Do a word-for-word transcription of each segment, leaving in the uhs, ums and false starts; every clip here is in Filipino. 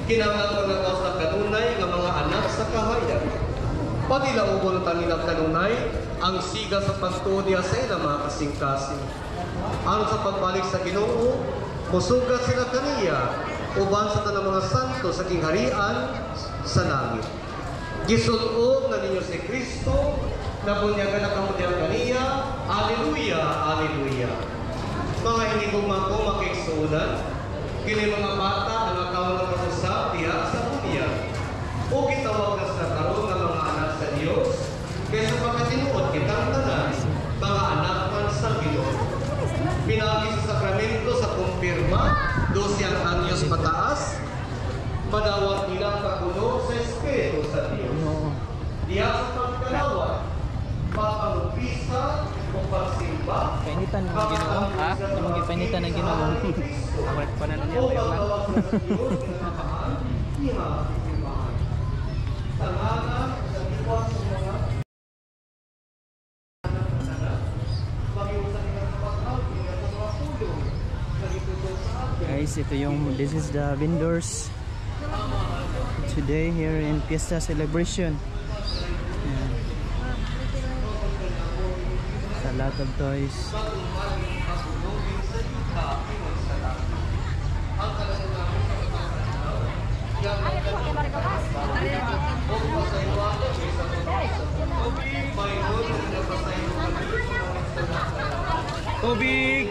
Kinanglan mga kaos na kanunay nga mga anak sa kahayag. Panilaubon ta nila kanunay ang siga sa pagtudiya sa ila mga kasing-kasing. Ang sa pagbalik sa Ginoo, musugat sila kaniya uban sa tanang mga santo sa kingharian sa langit. Gisulod na ninyo si Kristo na bunyagan na kamudyang kaniya. Alleluia, alleluia. Mga hinigugma ko makiksunan, kini mga bata na nakaw na pag-usap diha sa dunya. O kitawag na sa karoon ng mga anak sa Diyos, kaysa pagkatinuod kitang tanan, mga anak man sa Ginoo. Pinagi sa sakramento sa kumpirma, dosyang anyos mataas, madawat nilang kagulo sa Espiritu sa Diyos. Diya sa pagkalawat, papangumpisa o pagsimba, painitan ng Ginoo, ha? Yung ipanitan ng Ginoo. Ako pa na niya, o pagtawag sa Diyos, pinamahan, diha simbahan. Tanganan sa iwas sa mga guys, ito yung, this is the vendors today here in Fiesta Celebration. Ayan. A lot of toys. Tubig!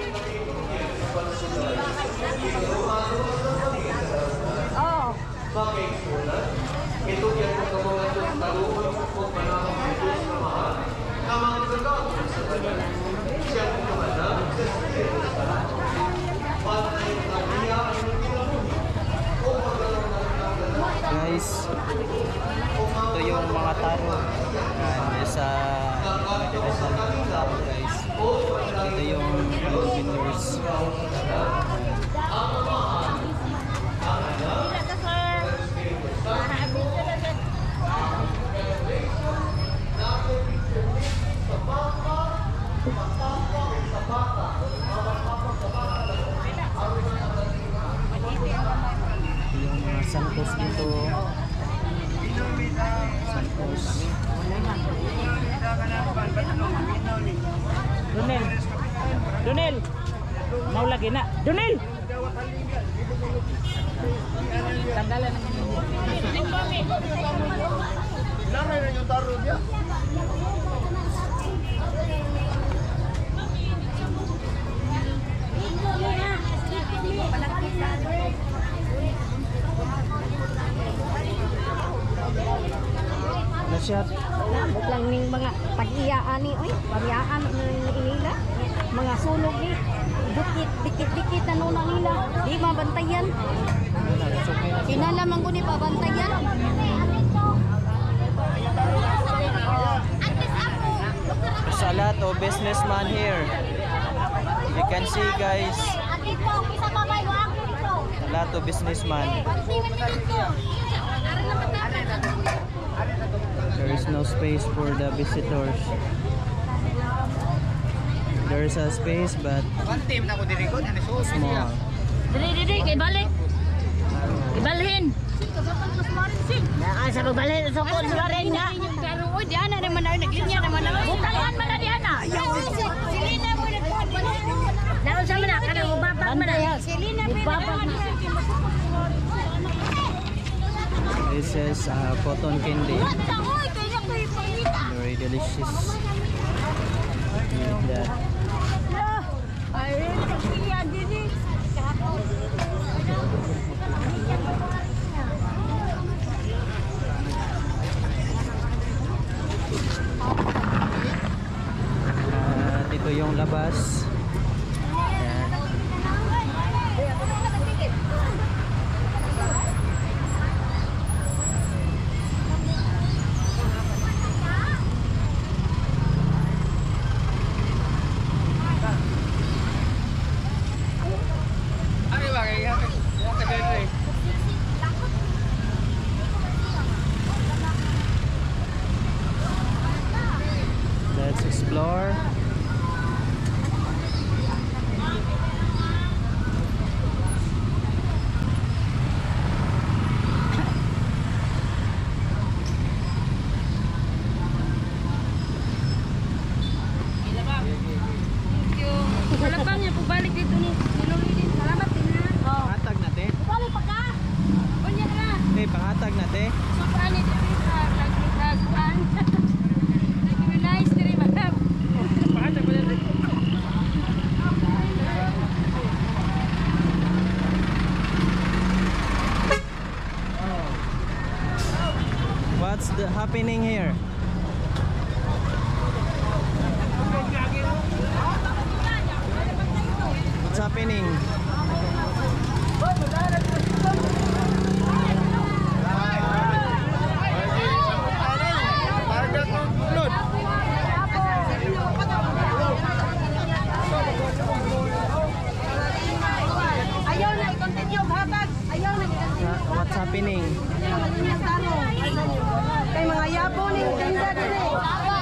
Oh. Bakit sulat? Ito yan ang kamangan ng taluhan o panahon ng Diyos na mahal na mga gagawin sa kanya. Siya ang kamanang sa Espiritu Santo. Patay ang tabiya ang pinamuni o magalaw na nagdala. Guys, ito yung mga taro. Ayan, sa dito sa taro guys. Ito yung mga vendors. Yung mga santos dito. Santos. Donel. Donel. Mau lagi nak. Donel. Tanggalan ng Lama na yung taro niya. na siya. Nabot lang ning mga tag-iyaan ni oy, pamiyaan ni nila. Mga sunog ni dikit dikit-dikit na nuna nila. Di mabantayan. Kinalaman ko ni pabantayan. There's a lot of businessman here. You can see guys, a lot of businessman. There is no space for the visitors. There is a space but small. Dili dili kay balik. Ibalhin. Asa ko balhin sa ko sa rin na. Pero oy di ana naman na naglinya naman na. Butangan man na di ana. Silina mo na. Daw sa man kana ubabag man na. Silina ubabag. This is uh, cotton candy. Very delicious. Eat that. Uh, dito yung labas. Ayan. What's the happening here? What's happening? Ayaw na i-continue habag. Ayaw na i-continue. What's happening? Kay mga yabo ni ganda din eh.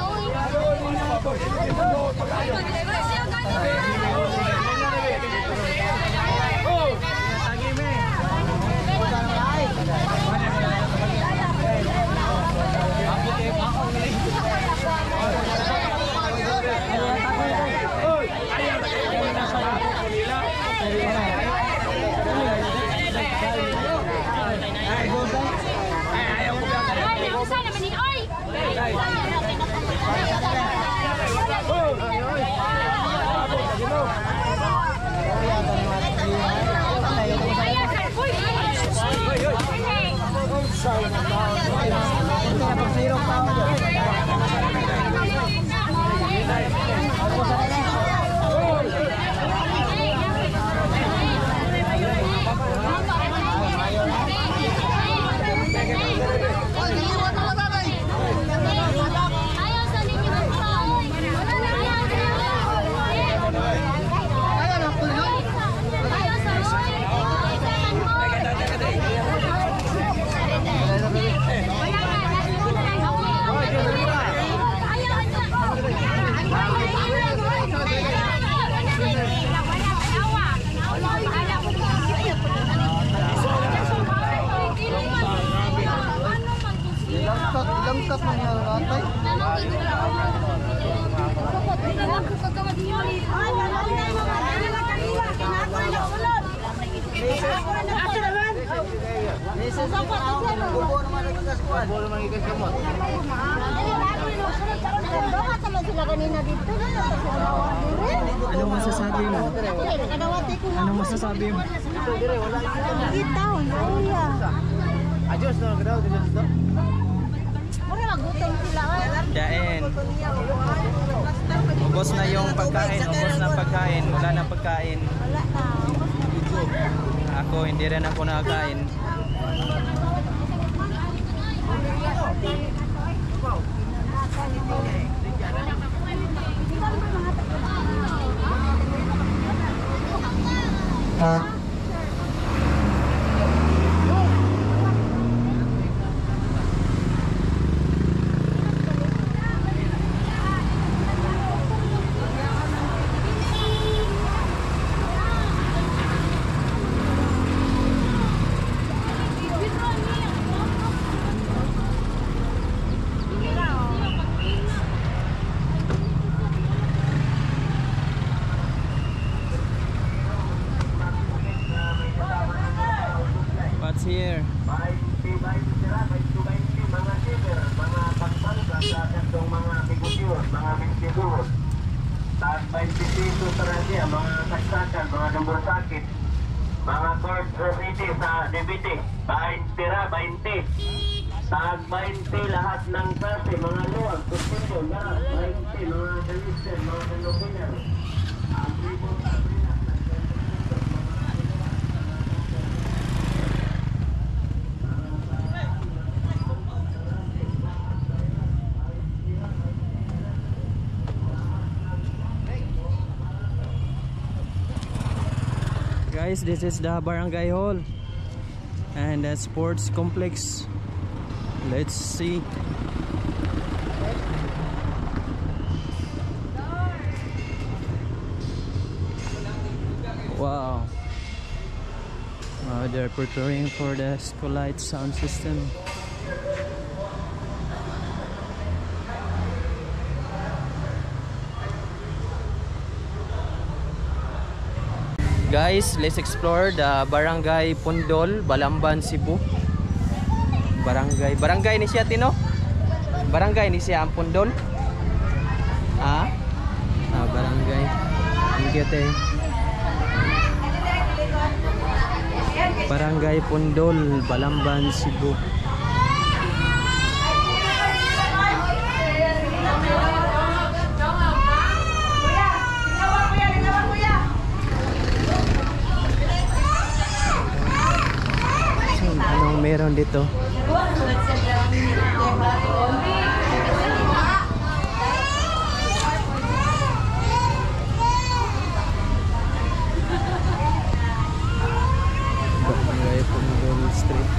Langkat man yung ratay. Anong masasabi mo? Anong masasabi mo? Itaw, iya. Adios na lang daw, adios daw. Mura magutom sila. Dain. Ubos na yung pagkain, ubos na pagkain, wala na pagkain. Wala na. Ako hindi rin ako nakakain. What's here? Tag twenty pesos talaga mga saksakan, mga gambol sakit, mga cord O C D sa D B T, twenty ra, twenty. Tag twenty lahat ng klase, mga luwag, suspension, lahat, twenty, mga galister, mga ganopiner. Guys, this is the barangay hall and the sports complex. Let's see. Wow. Uh, they're preparing for the Skolite sound system. Guys, let's explore the Barangay Pundol, Balamban, Cebu. Barangay, barangay ni siya Tino? Barangay ni siya ang Pundol? Ah? Ah, barangay. Ang gete. Barangay Pundol, Balamban, Cebu. meron dito. Barangay Pundol Street.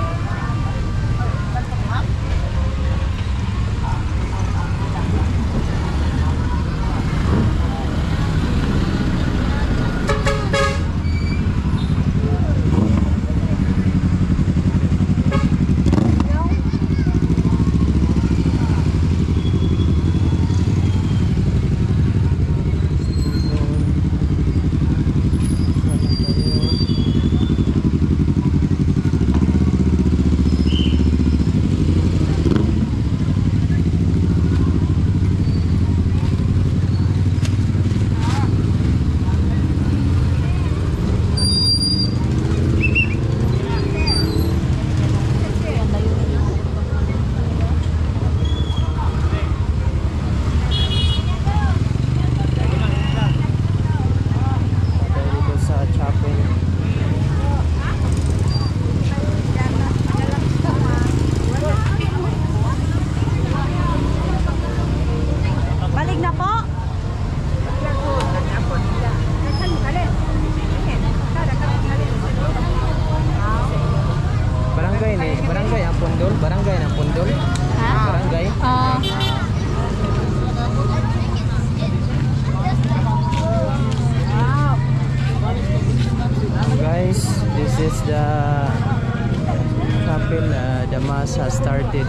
This is the chapel. Uh, the mass has started.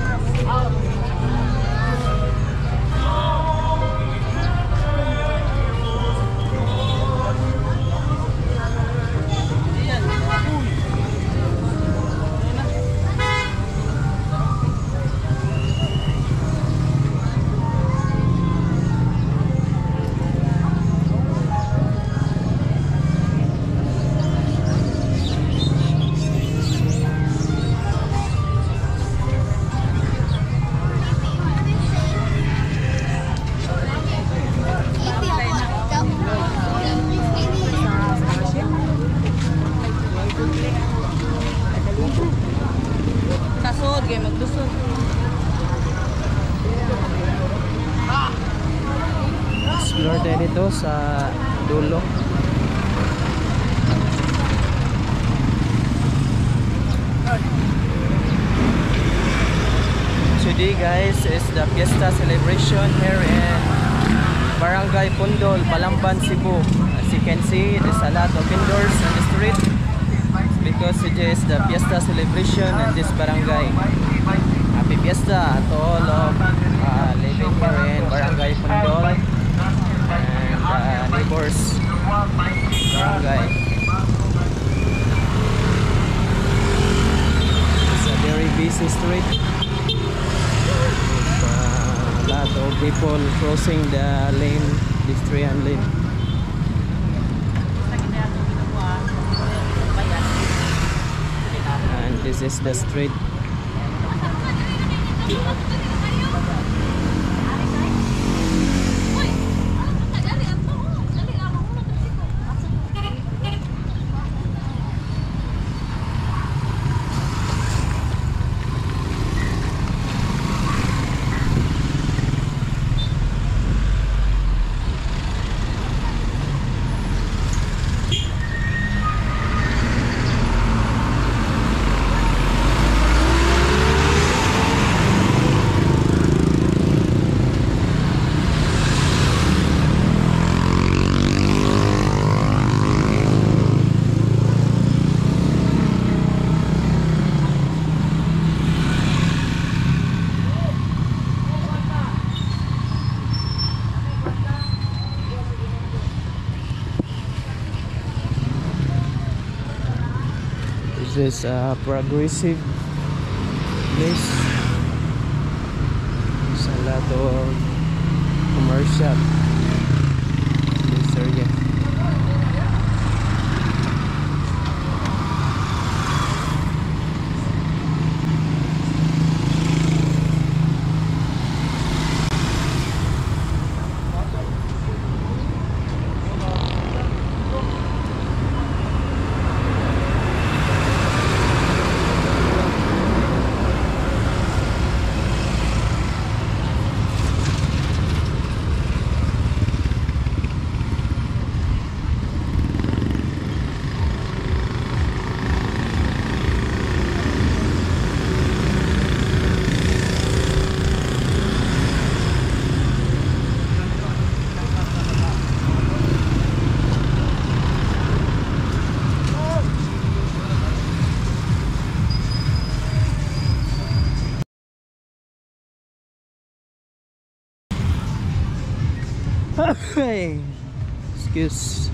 Kasod, kayo magdusod. Explore tayo dito sa dulo. Today guys is the fiesta celebration here in Barangay Pundol, Balamban, Cebu. As you can see, there's a lot of vendors on the street because it is the fiesta celebration in this barangay. Happy fiesta to all of uh, living here in Barangay Pundol and uh, neighbors barangay. It's a very busy street with uh, a lot of people crossing the lane, pedestrian lane. And this is the street. This is a progressive place. There's a lot of commercial in this area. Ay, excuse.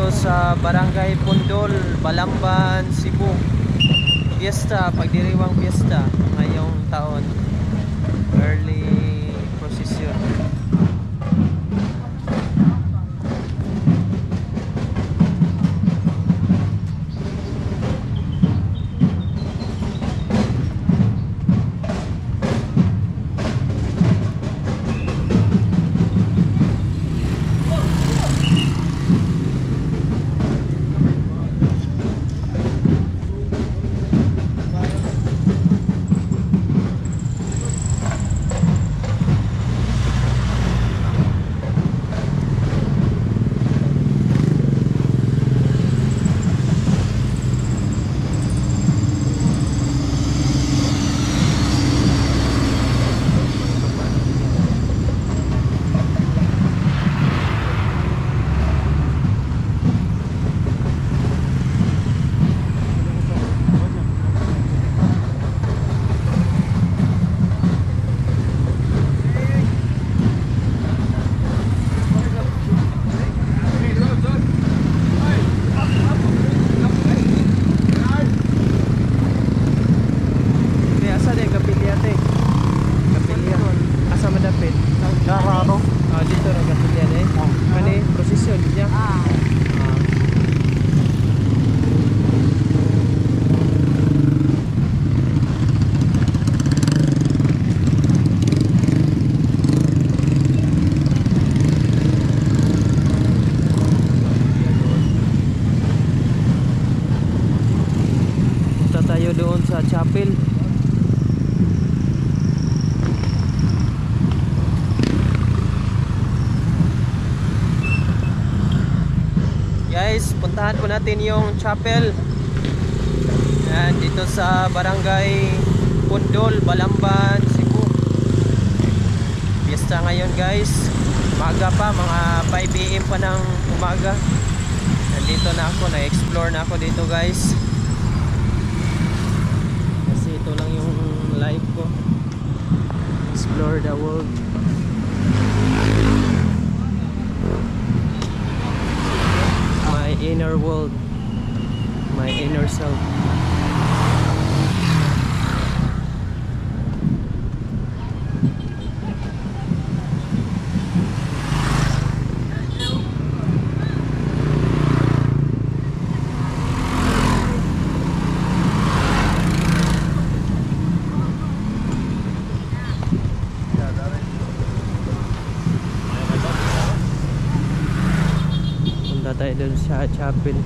dito sa Barangay Pundol, Balamban, Cebu. Fiesta, pagdiriwang fiesta ngayong taon. Early procession. Tayo doon sa chapel. Guys, puntahan po natin yung chapel. Yan, dito sa Barangay Pundol, Balamban, Cebu. Fiesta ngayon guys. Umaga pa, mga five A M pa ng umaga. Nandito na ako, na-explore na ako dito guys. Ito lang yung live ko. Explore the world. My inner world. My inner self. Tayo dun sa chapel.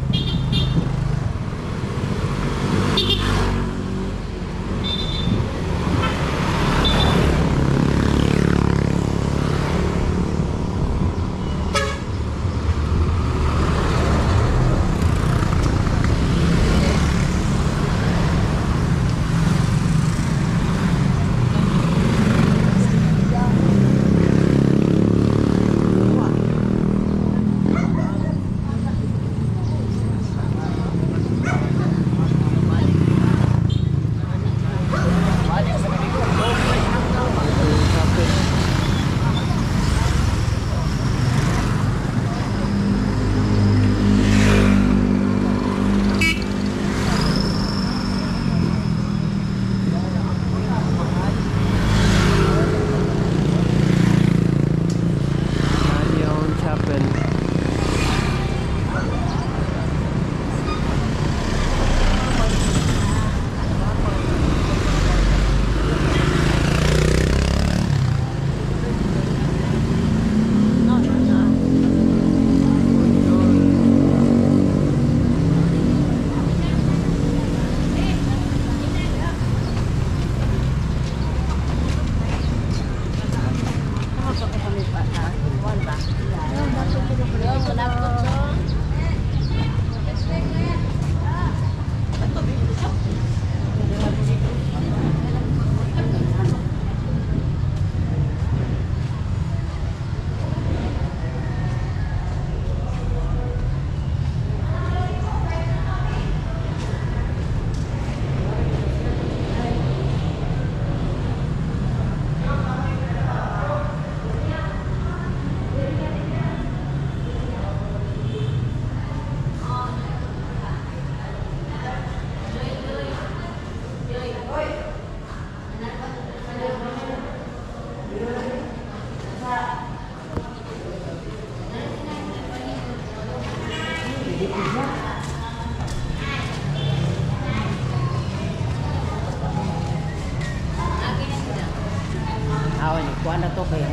to kaya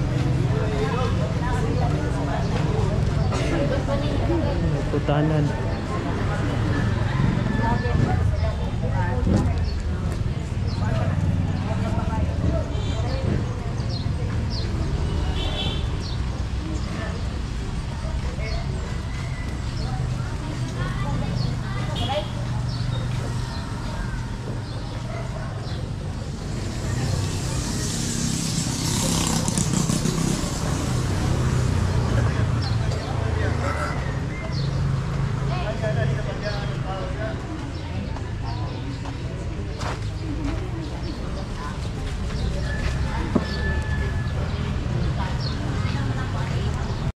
Putanan.